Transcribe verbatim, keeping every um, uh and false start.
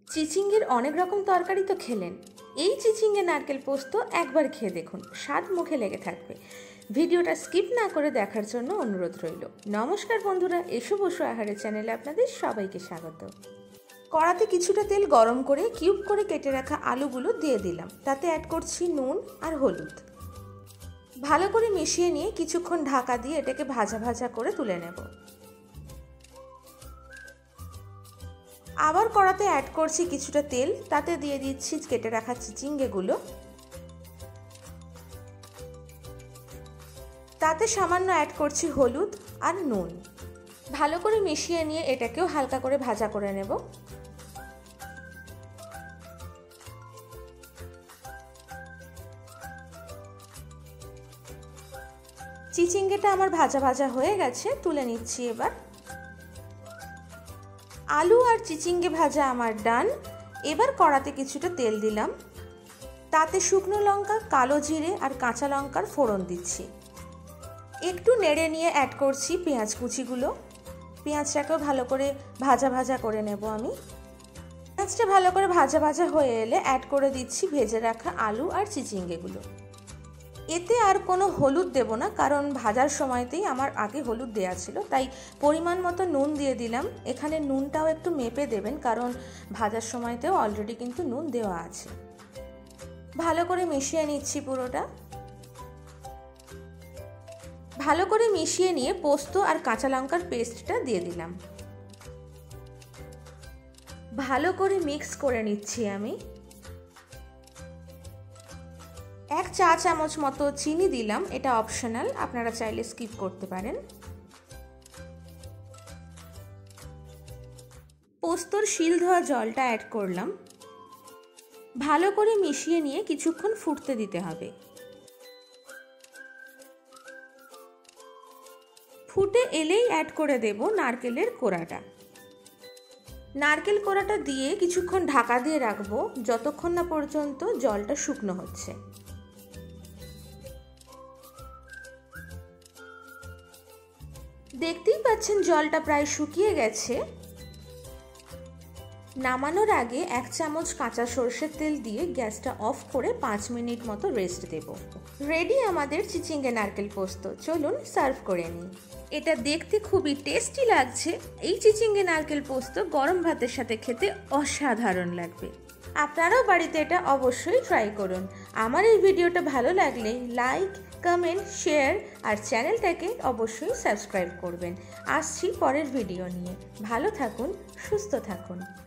চিচিঙ্গের অনেক রকম তরকারি তো খেলেন, এই চিচিঙ্গে নারকেল পোস্ত একবার খেয়ে দেখুন, স্বাদ মুখে লেগে থাকবে। ভিডিওটা স্কিপ না করে দেখার জন্য অনুরোধ রইল। নমস্কার বন্ধুরা, এসো বসো আহারে চ্যানেলে আপনাদের সবাইকে স্বাগত। কড়াতে কিছুটা তেল গরম করে কিউব করে কেটে রাখা আলুগুলো দিয়ে দিলাম। তাতে অ্যাড করছি নুন আর হলুদ। ভালো করে মিশিয়ে নিয়ে কিছুক্ষণ ঢাকা দিয়ে এটাকে ভাজা ভাজা করে তুলে নেব। আবার কড়াতে অ্যাড করছি কিছুটা তেল, তাতে দিয়ে দিচ্ছি কেটে রাখা চিচিঙ্গেগুলো। তাতে সামান্য অ্যাড করছি হলুদ আর নুন। ভালো করে মিশিয়ে নিয়ে এটাকেও হালকা করে ভাজা করে নেব। চিচিঙ্গেটা আমার ভাজা ভাজা হয়ে গেছে, তুলে নিচ্ছি এবার। আলু আর চিচিঙ্গে ভাজা আমার ডান। এবার কড়াতে কিছুটা তেল দিলাম, তাতে শুকনো লঙ্কা, কালো জিরে আর কাঁচা লঙ্কার ফোড়ন দিচ্ছি। একটু নেড়ে নিয়ে অ্যাড করছি পেঁয়াজ কুচিগুলো। পেঁয়াজটাকেও ভালো করে ভাজা ভাজা করে নেব আমি। পেঁয়াজটা ভালো করে ভাজা ভাজা হয়ে এলে অ্যাড করে দিচ্ছি ভেজে রাখা আলু আর চিচিঙ্গেগুলো। এতে আর কোনো হলুদ দেব না, কারণ ভাজার সময়তেই আমার আগে হলুদ দেওয়া ছিল, তাই পরিমাণ মতো নুন দিয়ে দিলাম। এখানে নুনটাও একটু মেপে দেবেন, কারণ ভাজার সময়তেও অলরেডি কিন্তু নুন দেওয়া আছে। ভালো করে মিশিয়ে নিচ্ছি পুরোটা। ভালো করে মিশিয়ে নিয়ে পোস্ত আর কাঁচা লঙ্কার পেস্টটা দিয়ে দিলাম। ভালো করে মিক্স করে নিচ্ছি আমি। এক চা চামচ মতো চিনি দিলাম, এটা অপশনাল, আপনারা চাইলে স্কিপ করতে পারেন। পোস্তর শিল ধোয়া জলটা অ্যাড করলাম। ভালো করে মিশিয়ে নিয়ে কিছুক্ষণ ফুটতে দিতে হবে। ফুটে এলেই অ্যাড করে দেব নারকেলের কোড়াটা। নারকেল কোড়াটা দিয়ে কিছুক্ষণ ঢাকা দিয়ে রাখবো, যতক্ষণ না পর্যন্ত জলটা শুকনো হচ্ছে। দেখতেই পাচ্ছেন জলটা প্রায় শুকিয়ে গেছে। নামানোর আগে এক চামচ কাঁচা সরষের তেল দিয়ে গ্যাসটা অফ করে পাঁচ মিনিট মতো রেস্ট দেব। রেডি আমাদের চিচিঙ্গে নারকেল পোস্ত। চলুন সার্ভ করে নিই। এটা দেখতে খুবই টেস্টি লাগছে। এই চিচিঙ্গে নারকেল পোস্ত গরম ভাতের সাথে খেতে অসাধারণ লাগবে। আপনারাও বাড়িতে এটা অবশ্যই ট্রাই করুন। আমার এই ভিডিওটা ভালো লাগলে লাইক, কমেন্ট, শেয়ার আর চ্যানেলটাকে অবশ্যই সাবস্ক্রাইব করবেন। আসছি পরের ভিডিও নিয়ে। ভালো থাকুন, সুস্থ থাকুন।